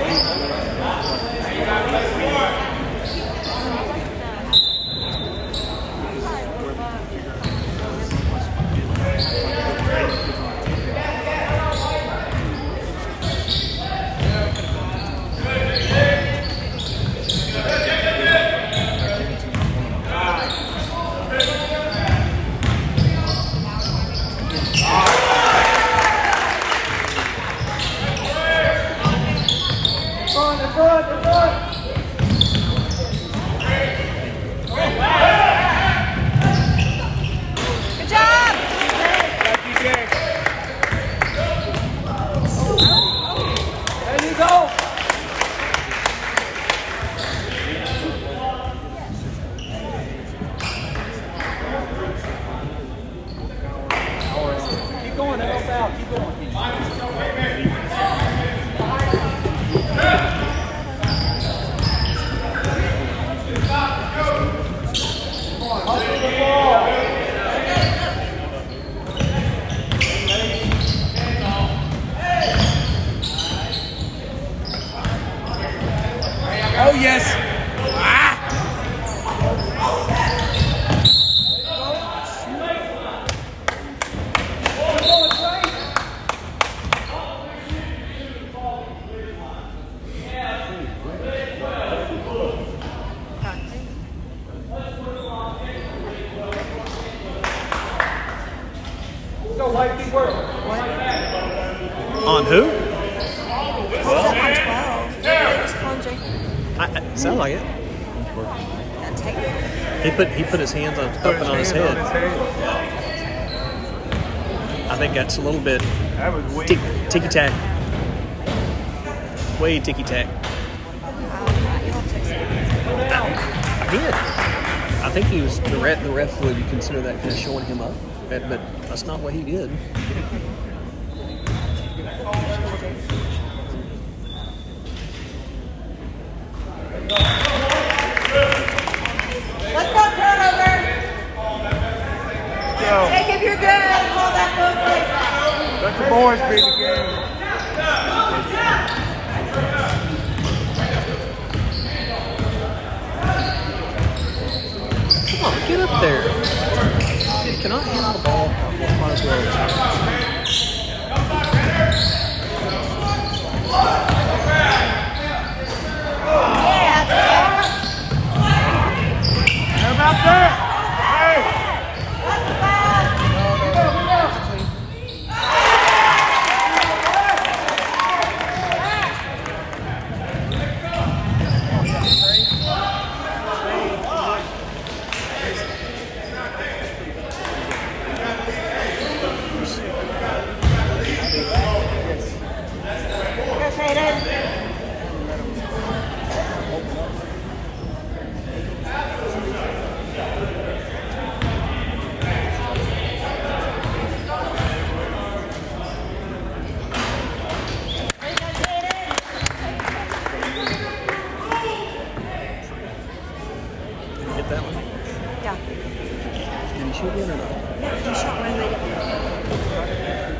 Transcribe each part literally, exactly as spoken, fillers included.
Oh, yes. Ah. On who? twelve. On twelve. Just calling Jake. I, I, sound like it. Yeah, take it. He put he put his hands on up and on his head. I think that's a little bit tick, ticky tack. Way ticky tack. I did. I think he was the ref. The ref would consider that kind of showing him up, but that's not what he did. Let's go, turnover. Go. Jake, if you're good, call that both ways. Let the boys be the game. Come on, get up there. You cannot handle the ball. Might as well. How about that? Hey! That one? Yeah. Did he shoot one or not? Yeah, he shot one right up.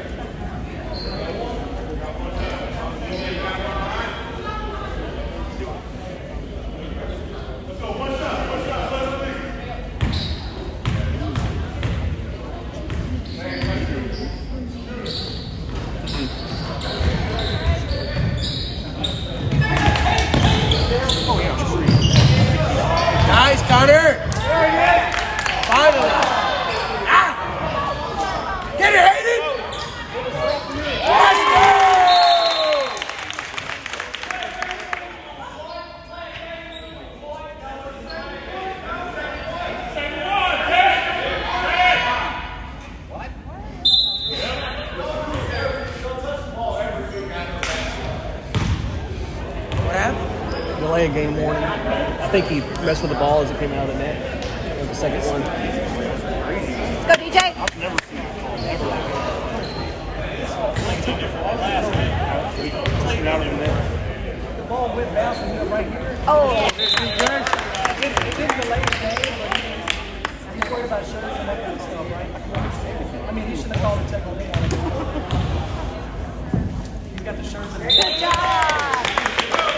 Nice, Connor! Finally! Ah! Get it, Hayden! Let's go! What happened? Delay a game warning. I think he messed with the ball as it came out of the net. Or the second one. Let's go, D J. I've never seen it. Never. Out of the net. The ball went bouncing right here. Oh. It, it didn't delay the game, but he's worried about shirts and that kind of stuff, right? I can understand. I mean, he shouldn't have called a technical penalty. He's got the shirts in his Good job.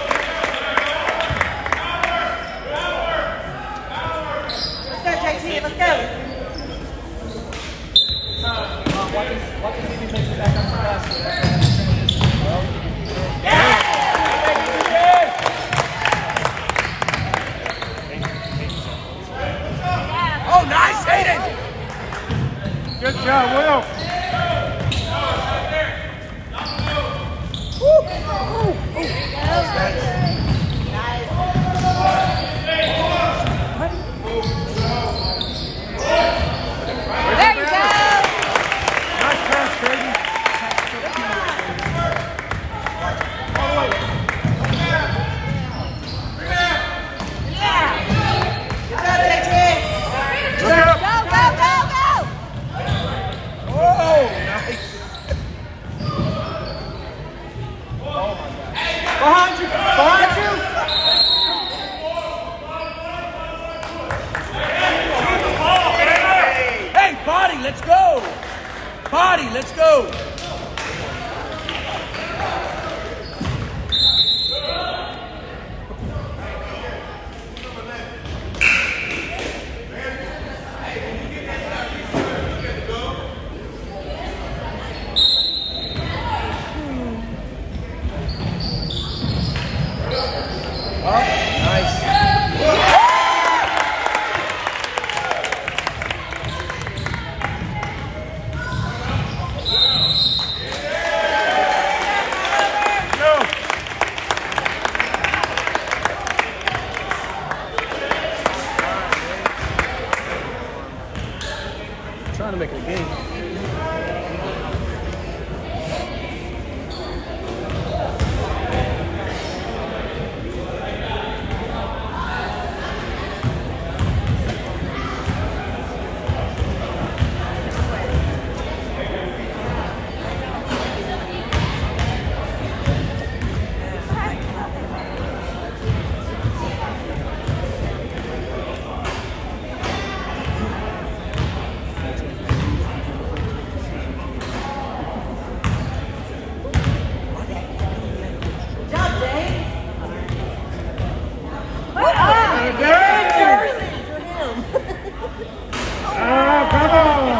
go. Watch this, watch this, he takes it back on the basket. Oh, nice, Hayden! Good job, Will. Woo. Ooh, ooh. There you go. Nice pass, Brady. Go, go, go, go! Oh, nice. Behind you! Behind you! Hey, body, let's go. Body, let's go. Oh, nice. Trying to make it a game. Ah, come on!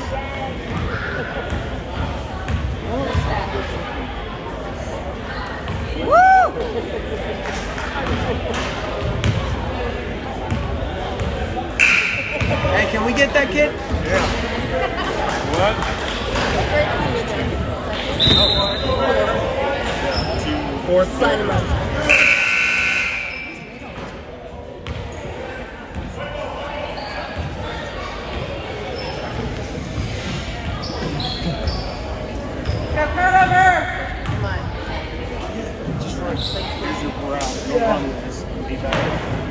Hey, can we get that kid? Yeah. What? Fourth. Sign him up. Go, turnover! Come on. Here's your morale. No problem, guys. Be better.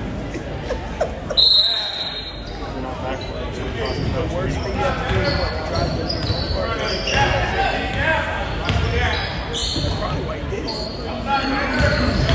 You're not backwards. You're crossing The worst thing you have to do is what? Drive to your park. That's probably why he did it.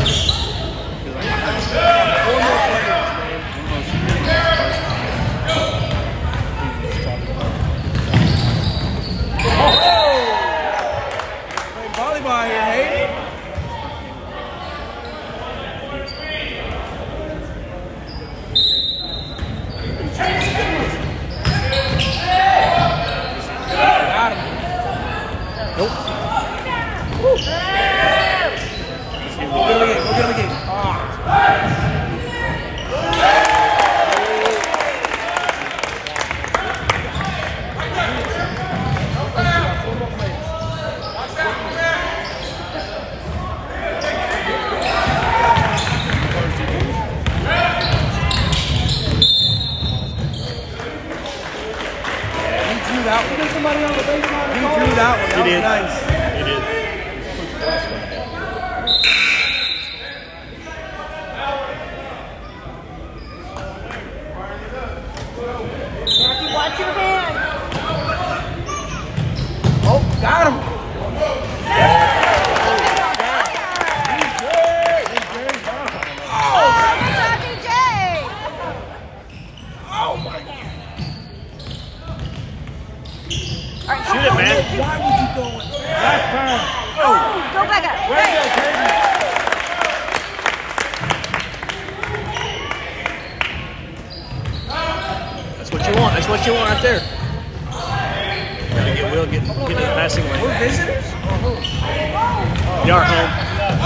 what you want right there. Gotta get Will get, get to the passing lane. We're visitors? You are home.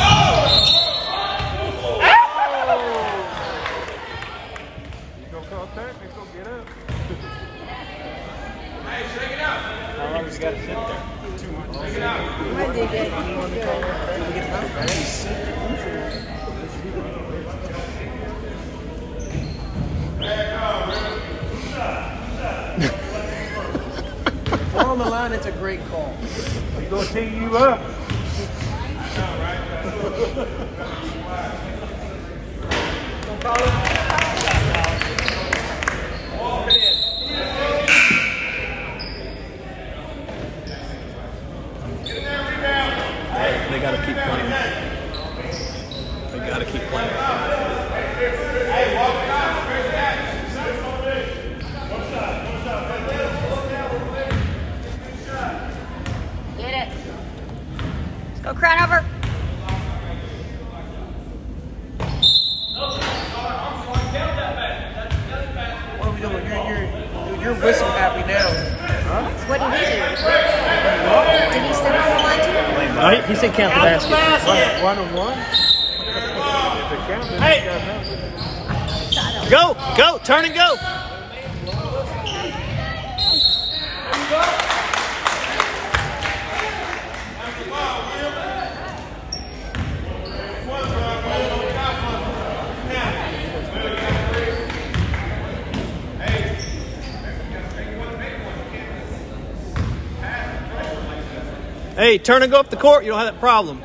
You go call technical, get up. How long has he got to sit there? Too much. When did it? If we're on the line, it's a great call. He's going to tee you up. Don't call it. They gotta keep playing. They gotta keep playing. Get it. Let's go, Crown over. What are we doing? You're, you're, you're whistle happy now. What did he do? Did he step on the line too? No, he, he said count the basket. One, one on one? If it counts, then Hey. it's got nothing. Go, go, turn and go. Hey, turn and go up the court. You don't have that problem.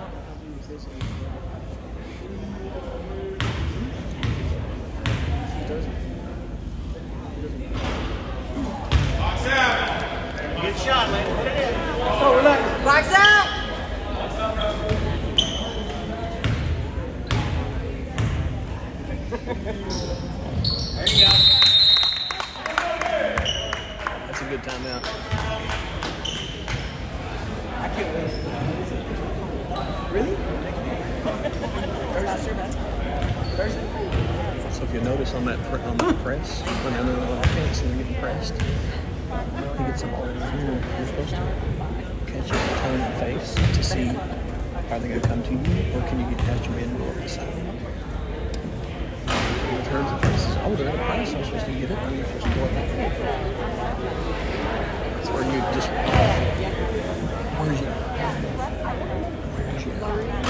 Good shot, man. Put it in. Oh, relax. Box out. There you go. That's a good timeout. I can't wait. Really? Thursday? So if you notice on that pr- on that press, when they're on offense and they're getting pressed, he gets the ball in here. You're supposed to catch it, turn and face to see are they going to come to you, or can you get catch them in and go up the side? He turns and faces. Oh, they're in a press. I'm supposed to get it. I'm supposed to go up that way. That's where you just. Where's you? Where's you?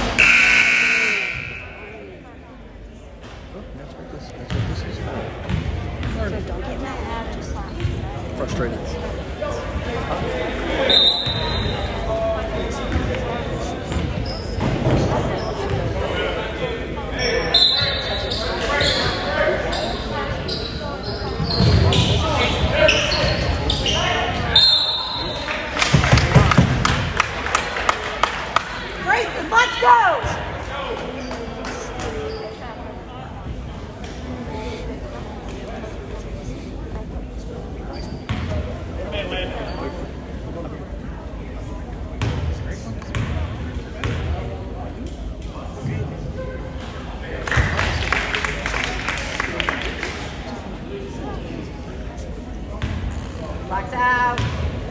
Oh, that's what this. That's what this is for. So don't get mad. Just laugh. Frustrated. Grayson, let's go. Box out.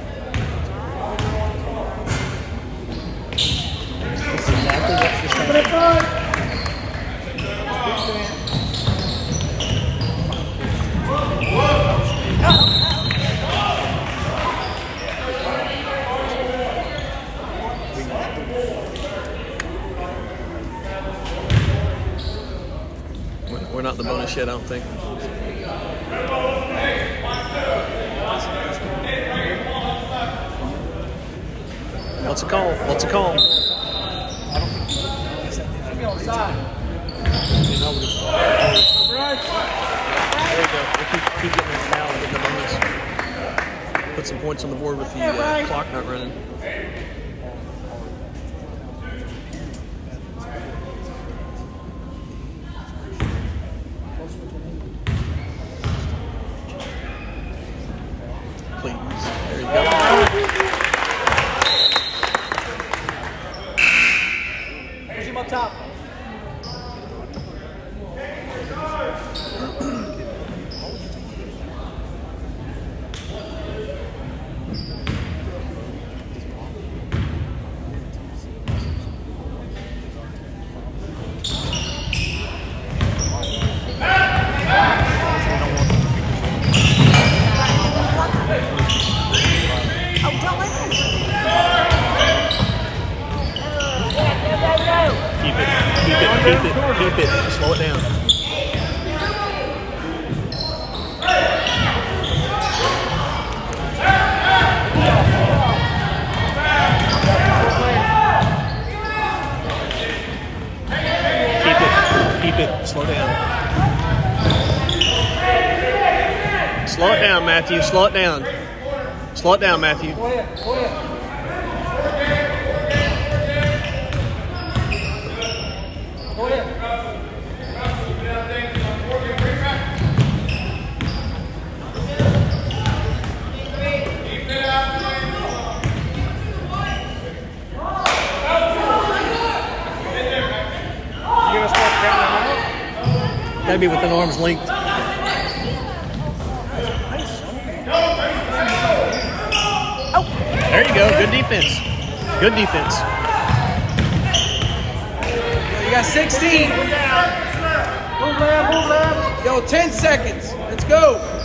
That's exactly what's the same. We're- We're not the bonus yet, I don't think. What's a call? What's a call? Should be on side. There you go. We'll keep, keep getting that foul and getting the bonus. Put some points on the board with the uh, clock not running. Please. There you go. Push him up top. Keep it. Keep it. Keep it. Keep it. Slow it down. Keep it. Keep it. Slow down. Slow it down, Matthew. Slow it down. Slow it down, Matthew. Go ahead. Go ahead. Go ahead. You gonna start counting them out? Gotta be within arm's length. There you go. Good defense. Good defense. You got sixteen. Move left, move left. Yo, ten seconds. Let's go.